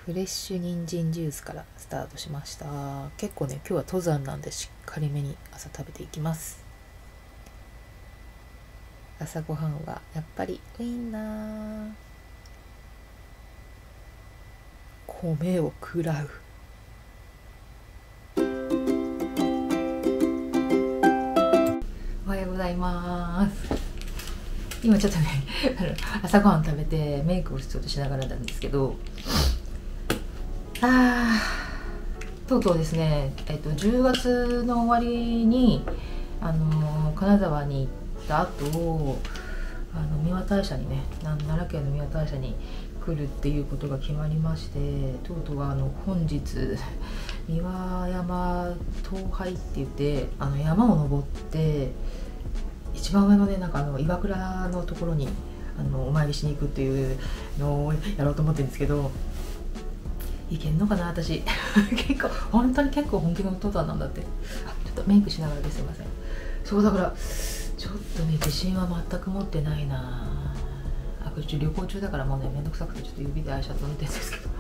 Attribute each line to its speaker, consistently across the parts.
Speaker 1: フレッシュ人参ジュースからスタートしました。結構ね、今日は登山なんでしっかりめに朝食べていきます。朝ごはんはやっぱりウインナー、米を食らう。おはようございます。今ちょっとね朝ごはん食べてメイクをちょっとしながらなんですけど、とうとうですね、10月の終わりに金沢に行った後、三輪大社にね、奈良県の三輪大社に来るっていうことが決まりまして、とうとう本日三輪山登拝って言って山を登って一番上のね、岩倉のところにお参りしに行くっていうのをやろうと思ってるんですけど、いけんのかな私本当に結構本気の登山なんだって。ちょっとメイクしながらですいません。そうだからちょっとね、自信は全く持ってないな。これ旅行中だからもうね、めんどくさくてちょっと指でアイシャドウ塗ってるんですけど、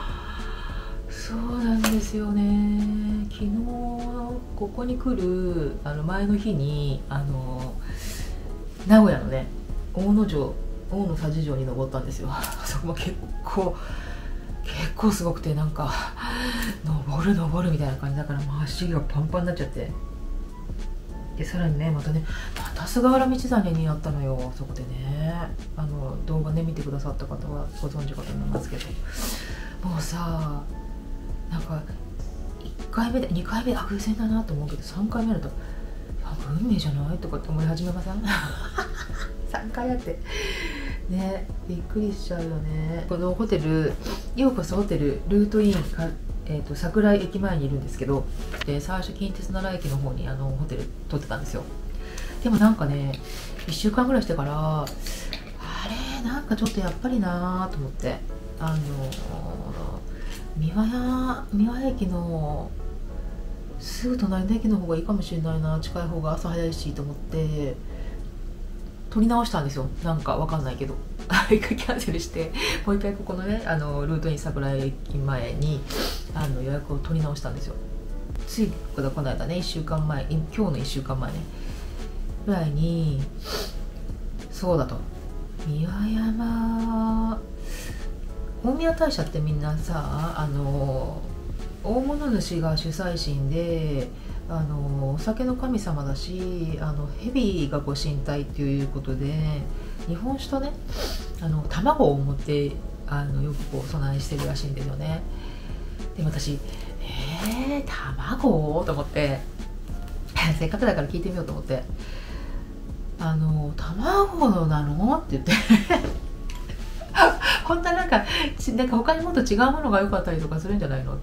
Speaker 1: そうなんですよね。昨日ここに来る前の日に名古屋のね、大野佐治城に登ったんですよ。そこも結構すごくて、登るみたいな感じだから、足がパンパンになっちゃって、でさらにね、また菅原道真にやったのよ。そこでね、動画ね見てくださった方はご存知かと思いますけど、もうさ、1回目で2回目偶然だなと思うけど、3回目だと運命じゃないとかって思い始めません3回やってね、びっくりしちゃうよね。このホテル、ようこそホテルルートインか、桜井駅前にいるんですけど、で最初近鉄奈良駅の方にホテル取ってたんですよ。でも1週間ぐらいしてから、ちょっとやっぱりなと思って、三輪駅のすぐ隣の駅の方がいいかもしれないな、近い方が朝早いしと思って取り直したんですよ。わかんないけど一回キャンセルして、もう一回ここのねルートイン桜井駅前に予約を取り直したんですよ。ついこの間ね、1週間前、今日の1週間前ねぐらいに、そうだと、三輪山大宮大社ってみんなさ、大物主が主催神で、お酒の神様だし、蛇がご神体っていうことで、日本酒とね卵を持ってよくお供えしてるらしいんですよね。で私卵と思ってせっかくだから聞いてみようと思って、卵なのって言って本当は他にもっと違うものが良かったりとかするんじゃないのって、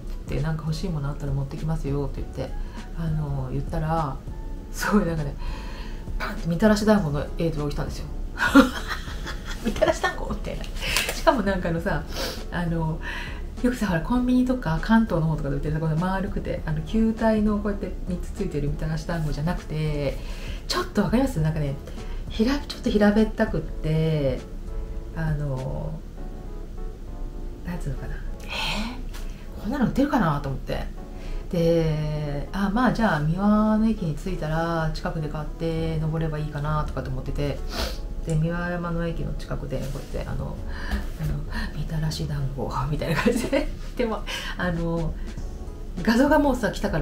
Speaker 1: 欲しいものあったら持ってきますよって言って言ったら、すごいパンってみたらし団子の映像が来たんですよみたらし団子みたいな。しかもさ、よくさ、ほらコンビニとか関東の方とかで売ってるところで丸くて球体のこうやって3つついてるみたらし団子じゃなくて、ちょっとわかります？ちょっと平べったくって、なんつうのかな、こんなの売ってるかなと思って、でじゃあ三輪の駅に着いたら近くで買って登ればいいかなとかと思ってて、で三輪山の駅の近くでこうやってみたらし団子みたいな感じででも画像がもうさ来たから、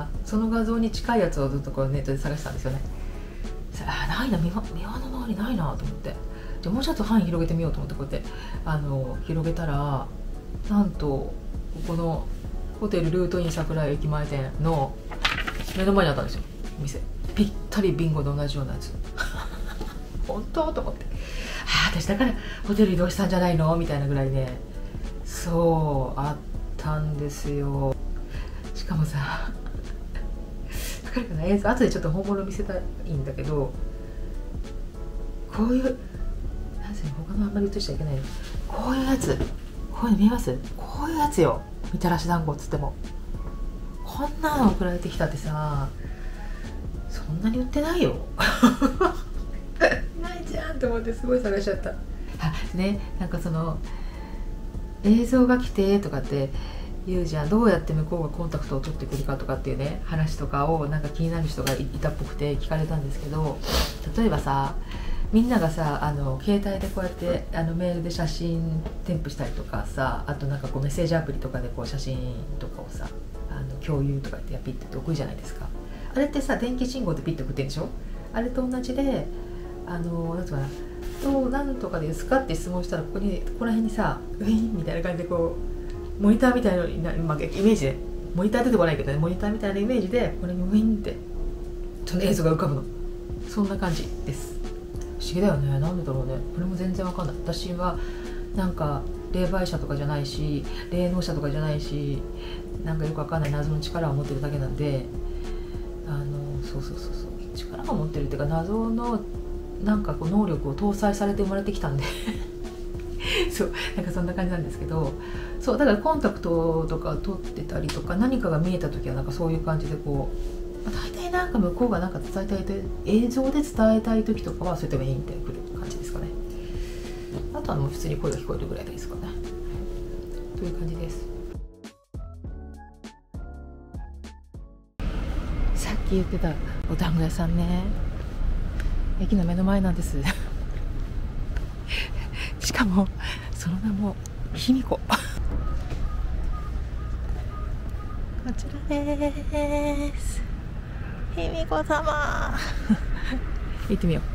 Speaker 1: その画像に近いやつをずっとネットで探したんですよね。ないな、三輪の周りないなと思って、じゃあもうちょっと範囲広げてみようと思って、こうやって広げたら、なんとここのホテルルートイン桜井駅前店の目の前にあったんですよ、店。ぴったりビンゴと同じようなやつ本当と思って、私だからホテル移動したんじゃないのみたいなぐらいね、そうあったんですよ。しかもさ分かるかな、映像後でちょっと本物見せたいんだけど、こういうなんせ他のあんまり映しちゃいけないの、こういうやつ、こういうの見えます？こういうやつよ、みたらし団子っつっても。こんなの送られてきたってさ、そんなに売ってないよないじゃんと思って、すごい探しちゃった。ね、 映像が来てとかって言うじゃん。どうやって向こうがコンタクトを取ってくるかとかっていうね話とかをなんか気になる人がいたっぽくて聞かれたんですけど、例えばさ、みんながさ携帯でこうやってメールで写真添付したりとかさ、あとなんかこうメッセージアプリとかでこう写真とかをさ共有とかってピッて送るじゃないですか。あれってさ電気信号でピッて送ってるでしょ。あれと同じでなんていうかな、どうなんとかですかって質問したらここら辺にさウィンみたいな感じでこうモニターみたいな、イメージでモニター出てこないけどね、モニターみたいなイメージでこれにウィンってその映像が浮かぶの。そんな感じです。不思議だよね。なんでだろうね。これも全然わかんない。私はなんか霊媒者とかじゃないし霊能者とかじゃないし、なんかよくわかんない謎の力を持ってるだけなんで、そう力を持ってるっていうか謎のなんかこう能力を搭載されて生まれてきたんでそうなんかそんな感じなんですけど、そうだからコンタクトとか取ってたりとか何かが見えた時はなんかそういう感じでこう、大体なんか向こうがなんか伝えたいと映像で伝えたい時とかはそういったウィンってくる感じですかね。あとはもう普通に声が聞こえるぐらいですかね。という感じです。さっき言ってたお団子屋さんね、駅の目の前なんですしかもその名も卑弥呼こちらです。卑弥呼様行ってみよ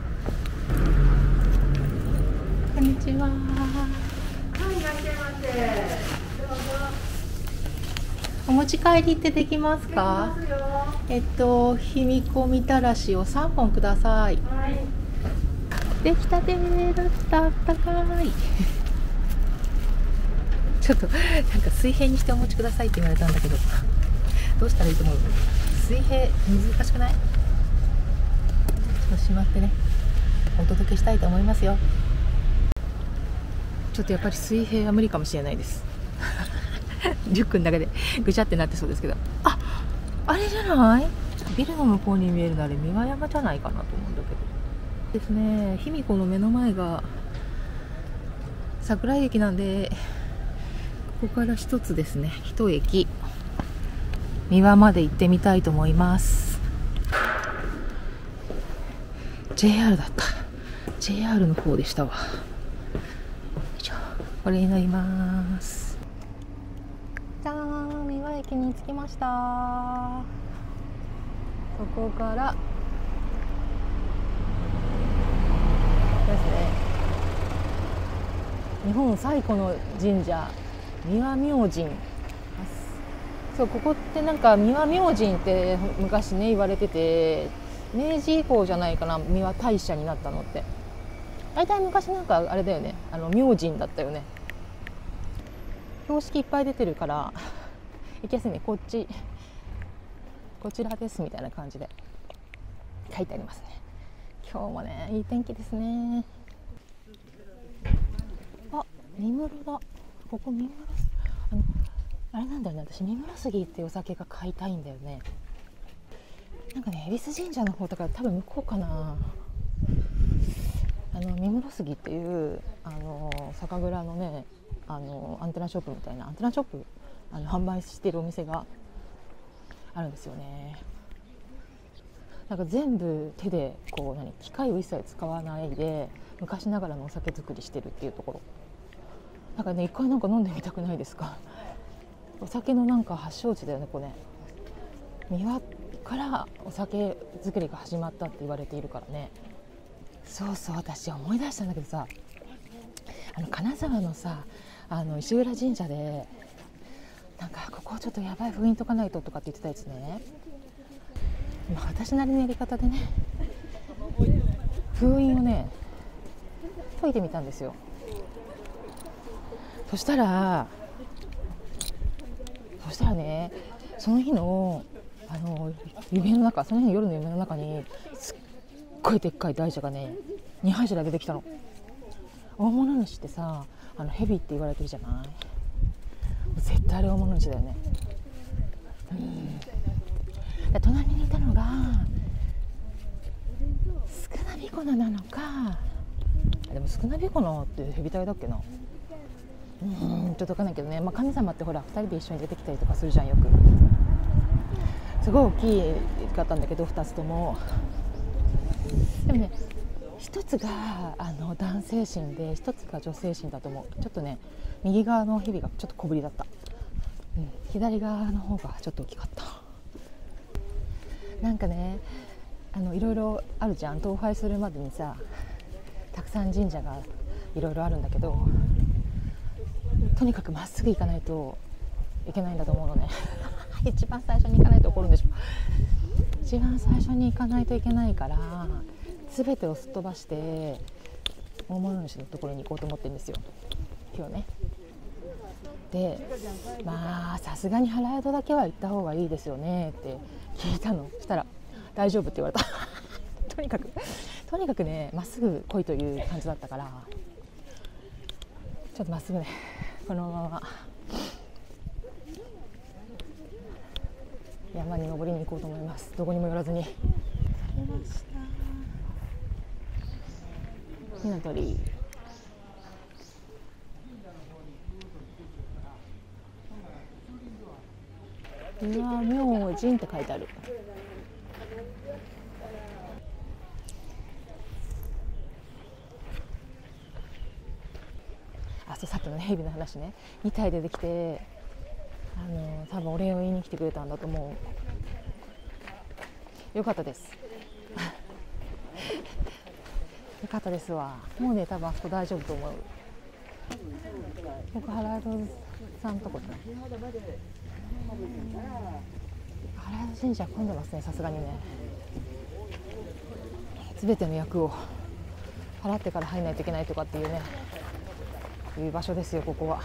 Speaker 1: う。こんにちは。はい、いらっしゃいませ。どうぞ。お持ち帰りってできますか？できますよ。卑弥呼みたらしを3本ください。はい。できたてだった。あったかいちょっとなんか水平にしてお持ちくださいって言われたんだけど、どうしたらいいと思う？水平難しくない？ちょっとしまってねお届けしたいと思いますよ。ちょっとやっぱり水平は無理かもしれないですリュックの中でぐちゃってなってそうですけど、あれじゃない？ビルの向こうに見えるのあれ三輪山じゃないかなと思うんだけどですね。卑弥呼の目の前が桜井駅なんで、ここから一つですね、一駅三輪まで行ってみたいと思います。 JR だった。 JR の方でしたわ。よいしょ、これに乗ります。じゃーん、三輪駅に着きました。そこからですね、日本最古の神社三輪明神。そう、ここってなんか三輪明神って昔ね言われてて、明治以降じゃないかな、三輪大社になったのって。大体昔なんかあれだよね、明神だったよね。標識いっぱい出てるから行きやすいね。こちらですみたいな感じで書いてありますね。今日もねいい天気ですね。三室だ。ここ三室、あれなんだよね、私三室杉っていうお酒が買いたいんだよね。なんかね、恵比寿神社の方とか多分向こうかな。三室杉っていう酒蔵のねアンテナショップみたいな、アンテナショップ販売しているお店があるんですよね。なんか全部手でこう機械を一切使わないで昔ながらのお酒作りしてるっていうところ。なんかね、一回なんか飲んでみたくないですか？お酒のなんか発祥地だよね、これね。三輪からお酒作りが始まったって言われているからね。そうそう、私思い出したんだけどさ、金沢のさ石浦神社でなんかここちょっとやばい封印解かないととかって言ってたやつね。私なりのやり方でね封印をね解いてみたんですよ。そしたらね、その日の夢の中、その日の夜の夢の中にすっごいでっかい大蛇がね2柱出てきたの。大物主ってさ蛇って言われてるじゃない。絶対あれ大物主だよね。隣にいたのがスクナビコナなのか。でもスクナビコナって蛇体だっけな。
Speaker 2: 届かないけどね、神様ってほら2人で一緒に出てきたりとかするじゃんよく。すごい大きかったんだけど2つとも。でもね、一つが男性神で一つが女性神だと思う。ちょっとね右側の蛇がちょっと小ぶりだった、左側の方がちょっと大きかった。なんかねいろいろあるじゃん。登拝するまでにさたくさん神社がいろいろあるんだけど、とにかくまっすぐ行かないといけないんだと思うのね一番最初に行かないと怒るんでしょ。一番最初に行かないといけないから全てをすっ飛ばして大物主のところに行こうと思ってるんですよ今日ね。でさすがに払い戸だけは行った方がいいですよねって聞いたの。したら大丈夫って言われたとにかくねまっすぐ来いという感じだったから、ちょっとまっすぐねこのまま山に登りに行こうと思います。どこにも寄らずに。ひな鳥岩明神って書いてある。さっきのヘビの話ね、2体出てきて多分お礼を言いに来てくれたんだと思う。よかったですよかったですわ。もうね多分あそこ大丈夫と思う。僕原戸さんとこだね。原戸神社混んでますねさすがにね。全ての役を払ってから入らないといけないとかっていうねいう場所ですよここは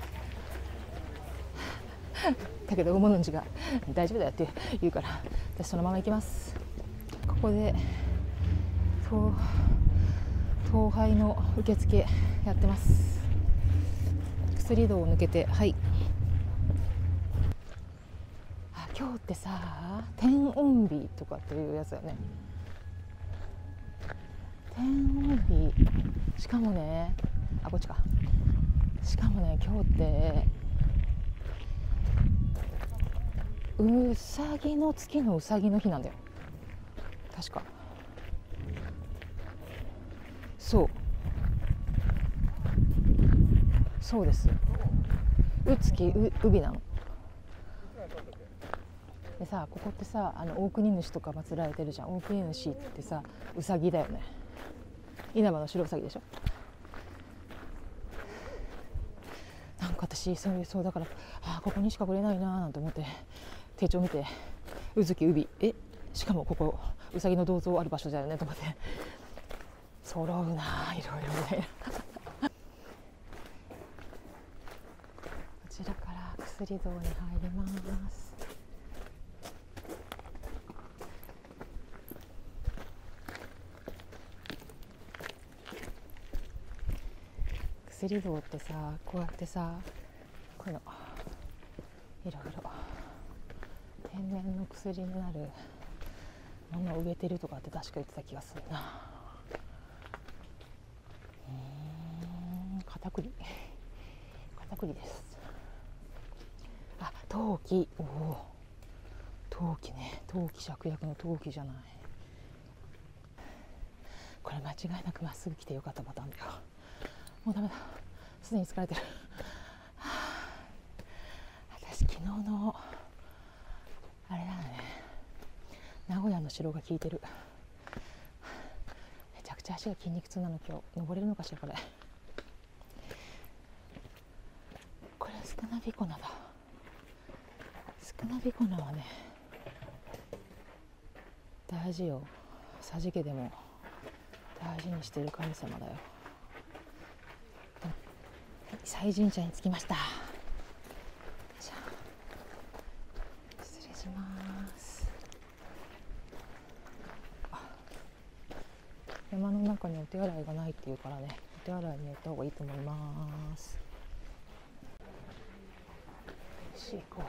Speaker 2: だけど大物主が大丈夫だよって言うから私そのまま行きます。ここで登拝の受付やってます。薬道を抜けて、今日ってさ天音日とかっていうやつだよね。天音日しかもねこっちか。しかもね今日ってうさぎの月のうさぎの日なんだよ確か。そうです。う月うびなのでさ、ここってさ大国主とか祀られてるじゃん。大国主ってさうさぎだよね。稲葉の白うさぎでしょ。なんか私そうだからここにしか来れないななんて思って手帳見てうずきうびしかもここうさぎの銅像ある場所だよねと思って揃うないろいろみたいなこちらから薬堂に入ります。薬堂ってさこうやってさこういうのいろいろ天然の薬になるものを植えてるとかって確か言ってた気がするな。片栗です。陶器陶器ね。陶器芍薬の陶器じゃない。これ間違いなくまっすぐ来てよかったパターンだよ。もうダメだ、すでに疲れてる私昨日のあれだね、名古屋の城が効いてる。めちゃくちゃ足が筋肉痛なの今日。登れるのかしらこれ。スクナビコナだ。スクナビコナはね大事よ。佐治家でも大事にしてる神様だよ。西神社に着きました。じゃあ失礼します。山の中にお手洗いがないっていうからね、お手洗いに行った方がいいと思います。行こう。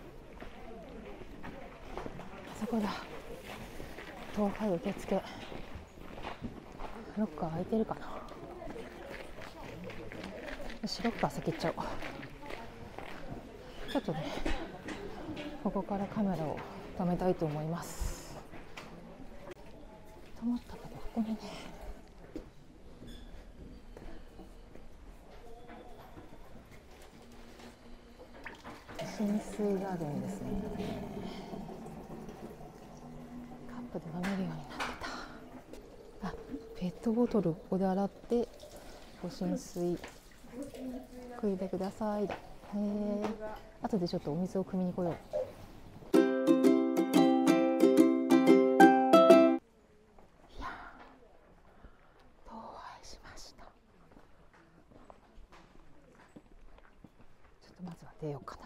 Speaker 2: あそこだ。東海受付。 ロッカー空いてるかな。よし、ロッカー先行っちゃおう。ちょっとね、ここからカメラを止めたいと思います。と思ったけど、ここにね、浸水があるんですね。カップで飲めるようになってた。あ、ペットボトルここで洗ってご浸水汲んでくださいだ。後でちょっとお水を汲みに来よう。いや倒廃しました。ちょっとまずは出ようかな。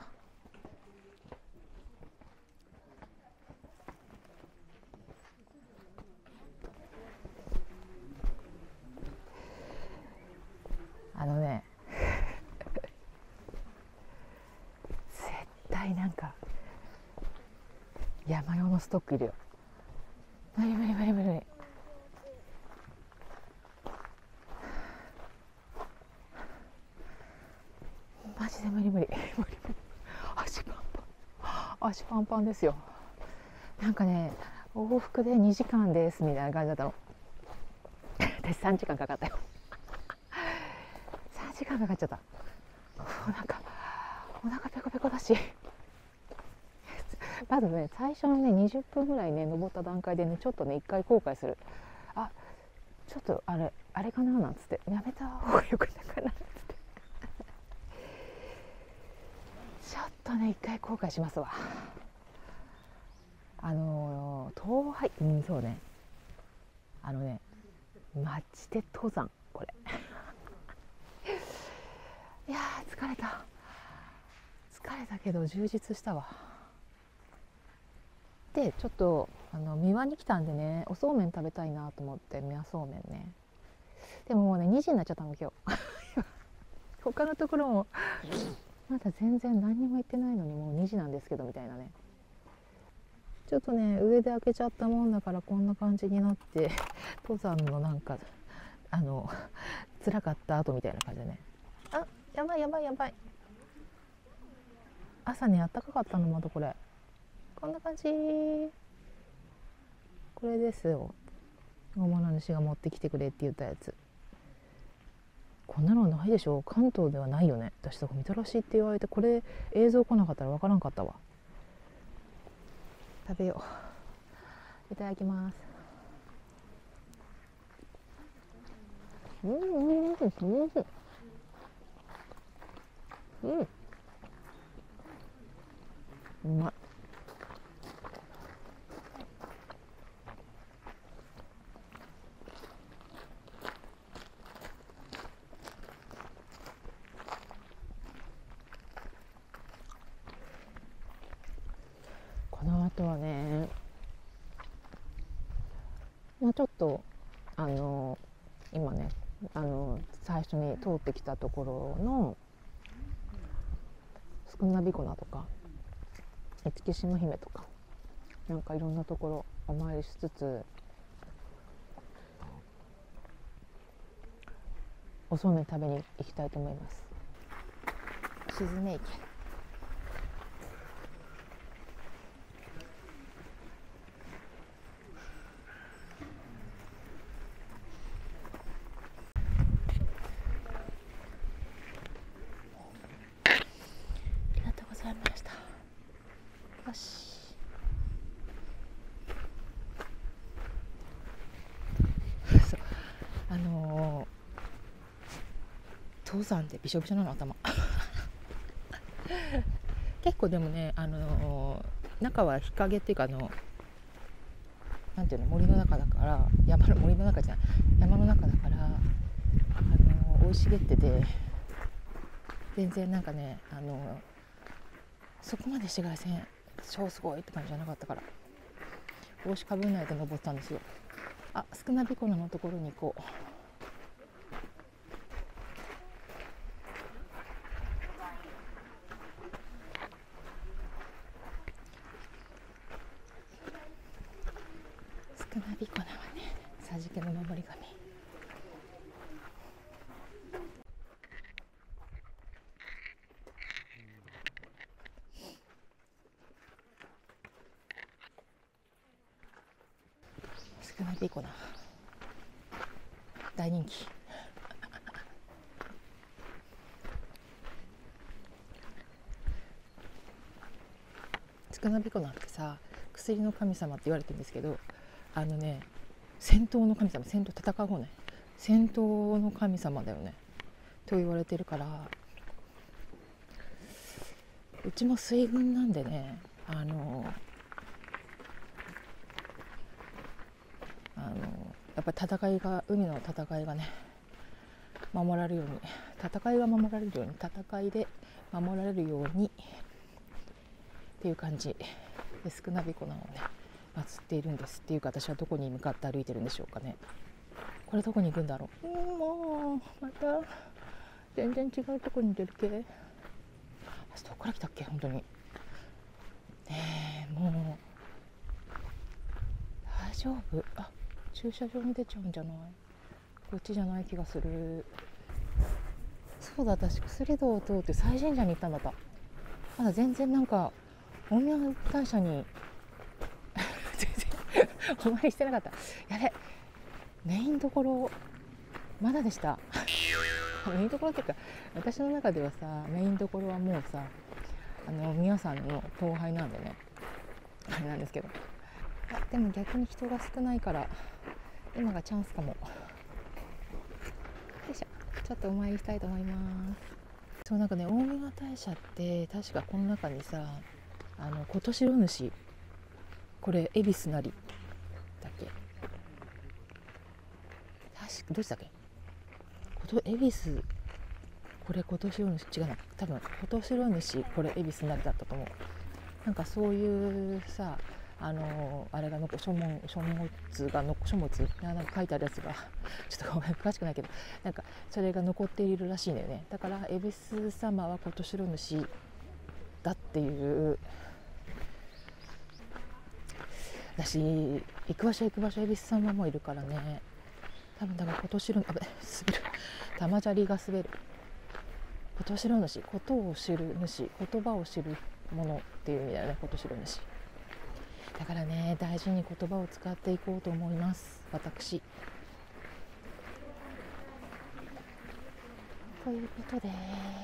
Speaker 2: 絶対なんか山用のストックいるよ。無理。マジで無理。足パンパンですよ。なんかね、往復で2時間ですみたいな感じだったの。で3時間かかったよ。3時間かかっちゃった。お腹ペコペコだし、まずね、最初のね20分ぐらいね登った段階でね、ちょっとね一回後悔する。ちょっとあれかななんつって、やめた方がよくないかなっつってちょっとね一回後悔しますわ。東海、そうね、マジで登山これいやー疲れたけど充実したわ。でちょっと三輪に来たんでね、おそうめん食べたいなと思って、三輪そうめんね。でももうね2時になっちゃったの今日他のところもまだ全然何にも行ってないのにもう2時なんですけどみたいなね。ちょっとね上で開けちゃったもんだからこんな感じになって、登山のなんか辛かった後みたいな感じでね。やばい。朝ねあったかかったの、またこれこんな感じ。これですよ、大物主が持ってきてくれって言ったやつ。こんなのないでしょ、関東ではないよね。私とかみたらしって言われて、これ映像来なかったらわからんかったわ。食べよう。いただきます。うまい。この後はね、ちょっと今ね最初に通ってきたところのスクナビコナとか厳島姫とか、なんかいろんなところお参りしつつ、おそうめん食べに行きたいと思います。静根池。ありがとうございました。よし。そう登山でびしょびしょなの頭結構でもね、中は日陰っていうかなんていうの、森の中だから、森の中じゃない、山の中だから生い茂ってて、全然なんかねそこまで紫外線超すごいって感じじゃなかったから、帽子かぶんないで登ったんですよ。スクナビコナのところに行こう。スクナビコナはね、桟敷の守り神。 ピコナ大人気。スクナビコナってさ、薬の神様って言われてるんですけど、戦闘の神様、戦う方ね、戦闘の神様だよねと言われてるから、うちも水軍なんでね、やっぱり海の戦いがね守られるように、戦いで守られるようにっていう感じで、スクナビコナをね祀っているんです。っていうか、私はどこに向かって歩いてるんでしょうかね。これどこに行くんだろう。もうまた全然違うとこに出る系。どこから来たっけ本当に。もう大丈夫。駐車場に出ちゃうんじゃない？こっちじゃない気がする。そうだ、私薬道を通って西神社に行ったんだった。まだ全然なんか大宮大社に全然お参りしてなかった。やべ、メインどころまだでした。メインどころっていうか、私の中ではさ、メインどころはもうさ、皆さんの後輩なんでね、あれなんですけど、でも逆に人が少ないから今がチャンスかも。よいしょ、ちょっとお参りしたいと思います。そうなんかね、大宮大社って確かこの中にさ、琴白主、これ恵比寿なりだっけ、確かどっちだっけ、恵比寿これ琴白主違うな、多分琴白主これ恵比寿なりだったと思う。なんかそういうさ、あれが書物なんか書いてあるやつがちょっとごめん詳しくないけど、なんかそれが残っているらしいんだよね。だから恵比寿様は琴白主だっていう。私行く場所恵比寿様もいるからね、多分だから琴白主、滑る、玉砂利が滑る。琴白主、ことを知る主、言葉を知るものっていう意味だよね、琴白主だからね、大事に言葉を使っていこうと思います、私。ということで、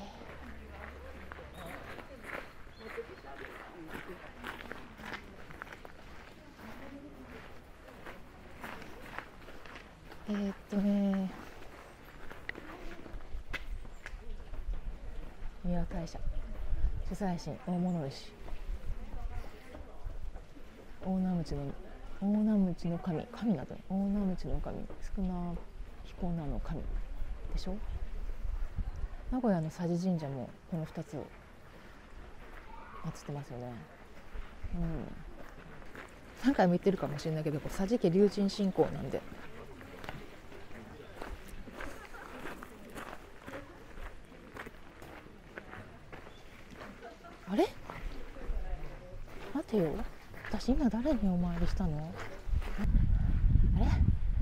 Speaker 2: 宮大社、主催神大物主、大名鞭の神など、大名鞭の神、少な彦名の神でしょ。名古屋の佐治神社もこの2つを祀ってますよね。何回も言ってるかもしれないけど、佐治家龍神信仰なんで。あれ待てよ、私今誰にお参りしたの？あれ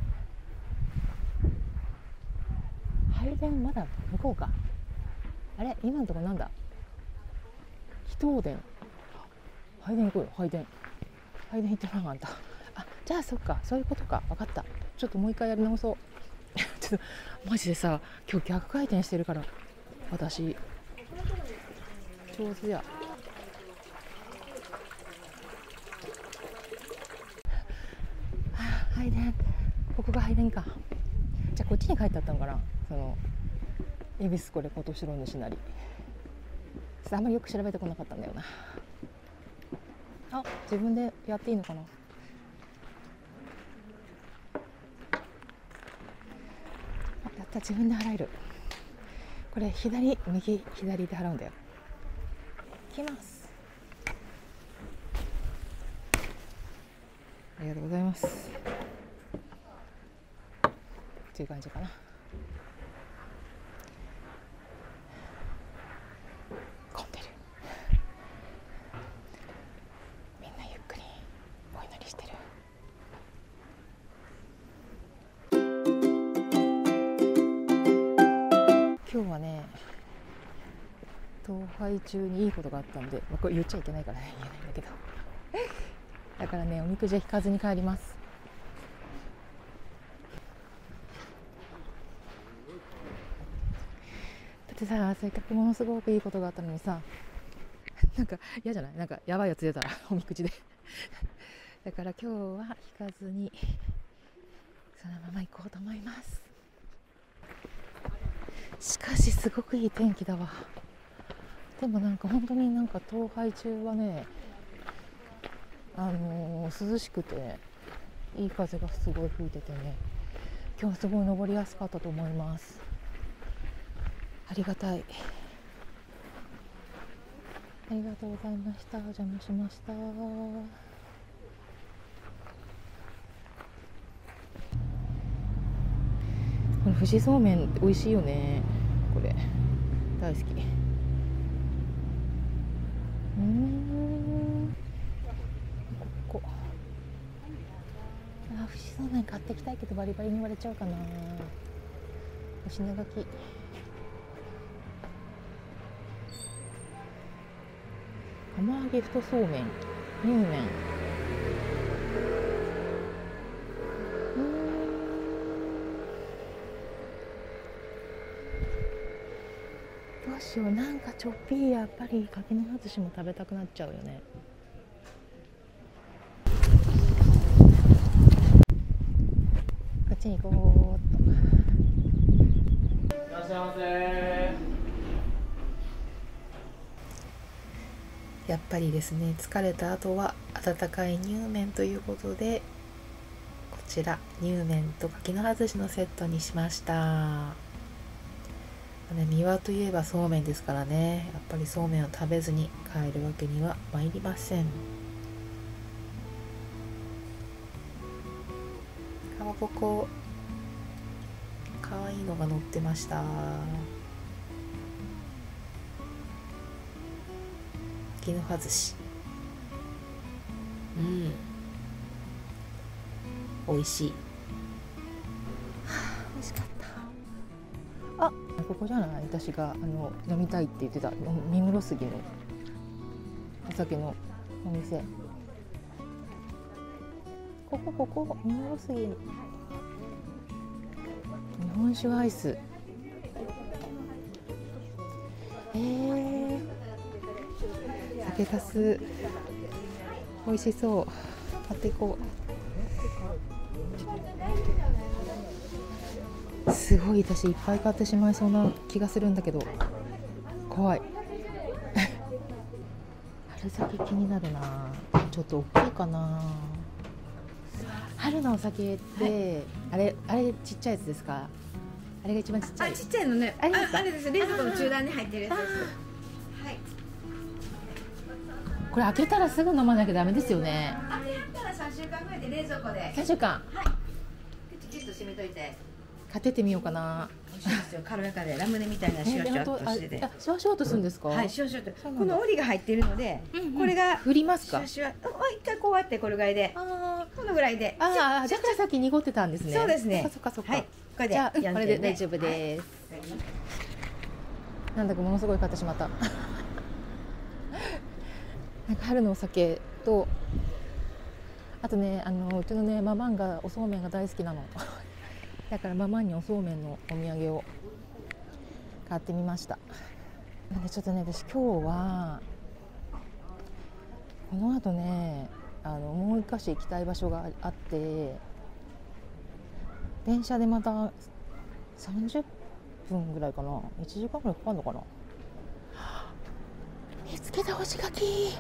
Speaker 2: 拝殿まだ向こうか。あれ今のとこなんだ、祈祷殿、拝殿行こうよ。拝殿行ってなかった。じゃあそっか、そういうことか、分かった。ちょっともう一回やり直そうちょっとマジでさ、今日逆回転してるから、私上手や。拝殿、ここが拝殿か。じゃあこっちに書いてあったのかな、その恵比寿これ琴白主なり。あんまりよく調べてこなかったんだよな。自分でやっていいのかな。やった、自分で払える。これ右左で払うんだよ。いきます。ありがとうございます。っていう感じかな。混んでる。みんなゆっくりお祈りしてる。今日はね、登拝中にいいことがあったんで、これ言っちゃいけないからね、言えないんだけどだからね、おみくじは引かずに帰ります。 ってさ、せっかくものすごくいいことがあったのにさ、なんか嫌じゃない？なんかやばいやつ出たらおみくじでだから今日は引かずにそのまま行こうと思います。しかしすごくいい天気だわ。でもなんか本当になんか東拝中はね、涼しくていい風がすごい吹いててね、今日はすごい登りやすかったと思います。ありがたい。ありがとうございました。お邪魔しました。この富士そうめん美味しいよね。これ大好き。ここ富士そうめん買ってきたいけどバリバリに言われちゃうかな。お品書き。釜揚げ太そうめん、乳麺。どうしよう、なんかちょっぴりやっぱり柿の葉寿司も食べたくなっちゃうよね。こっちに行こうっと。
Speaker 3: いらっしゃいませ。
Speaker 1: やっぱりですね、疲れた後は温かい乳麺ということで、こちら乳麺と柿の葉寿司のセットにしました。三輪といえばそうめんですからね、やっぱりそうめんを食べずに帰るわけには参りません。かまぼこかわいいのが乗ってました。柿の葉寿司、美味しい。美味しかった。あ、ここじゃない？私が飲みたいって言ってた三室杉のお酒のお店。ここ三室杉、日本酒アイス。酒かす美味しそう。買っていこう。すごい私いっぱい買ってしまいそうな気がするんだけど怖い春酒気になるな。ちょっと大きいかな。春のお酒って、はい、あれちっちゃいやつですか？あれが一番ちっちゃい。
Speaker 4: ちっちゃいのね。あれです。冷蔵庫の中段に入ってるやつです。はい。
Speaker 2: これ開けたらすぐ飲まなきゃダメですよね。
Speaker 4: 開けたら3週間ぐらいで冷蔵庫で。
Speaker 2: 3週間。
Speaker 4: はい。きちっと閉めといて。
Speaker 2: 買ってってみようかな。
Speaker 4: 美味しいですよ。軽やかでラムネみたいなシュワシュワっとしてて。
Speaker 2: シュワシュワっとするんですか？
Speaker 4: はい、シュワシュワっと。この折りが入っているので、これが
Speaker 2: 振りますか？
Speaker 4: シュワシュワ。一回こうやってこれぐらいで。このぐらいで。
Speaker 2: だからさっき濁ってたんですね。
Speaker 4: そうですね。
Speaker 2: そっか。
Speaker 4: はい。これで。
Speaker 2: じゃあこれで大丈夫です。なんだかものすごい買ってしまった。なんか春のお酒と、あとねうちのねママンがおそうめんが大好きなの。だからママンにおそうめんのお土産を買ってみました。なんでちょっとね私今日はこの後ねもう一箇所行きたい場所があって、電車でまた30分ぐらいかな、1時間ぐらいかかるのかな。見つけた干し柿、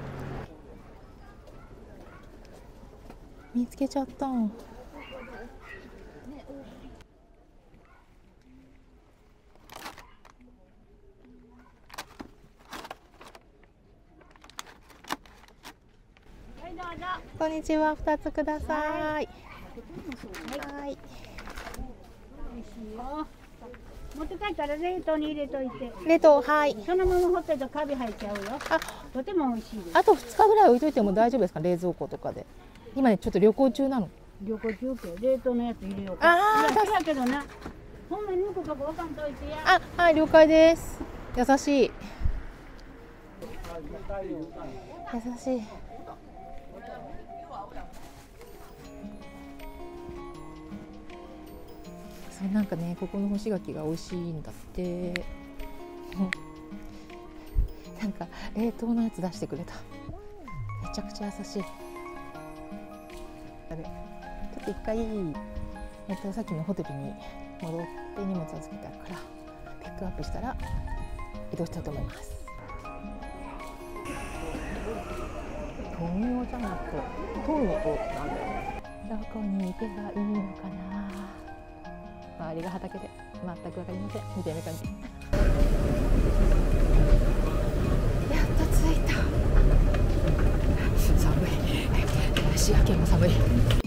Speaker 2: 見つけちゃった。こんにちは、2つください。はい。
Speaker 5: 持って帰ったら冷凍に入れといて。
Speaker 2: 冷凍、はい。
Speaker 5: そのままほっといてカビ生えちゃうよ。とても美味しいです。
Speaker 2: あと2日ぐらい置いといても大丈夫ですか？冷蔵庫とかで。今ねちょっと旅行中なの。
Speaker 5: 旅行中け冷凍のやつ入れようか。だけどな。ほんまに抜くとこわかんといてや。
Speaker 2: はい、了解です。優しい。優しい。そうなんかね、ここの干し柿が美味しいんだって。 なんか冷凍のやつ出してくれた。めちゃくちゃ優しい。あれちょっと一回、さっきのホテルに戻って荷物預けてあるからピックアップしたら移動したいと思います。富雄じゃなくて富雄なんだよね。どこに行けばいいのかな。周りが畑で全く分かりませんみたいな感じ。やっと着いた。寒い。滋賀県も寒い。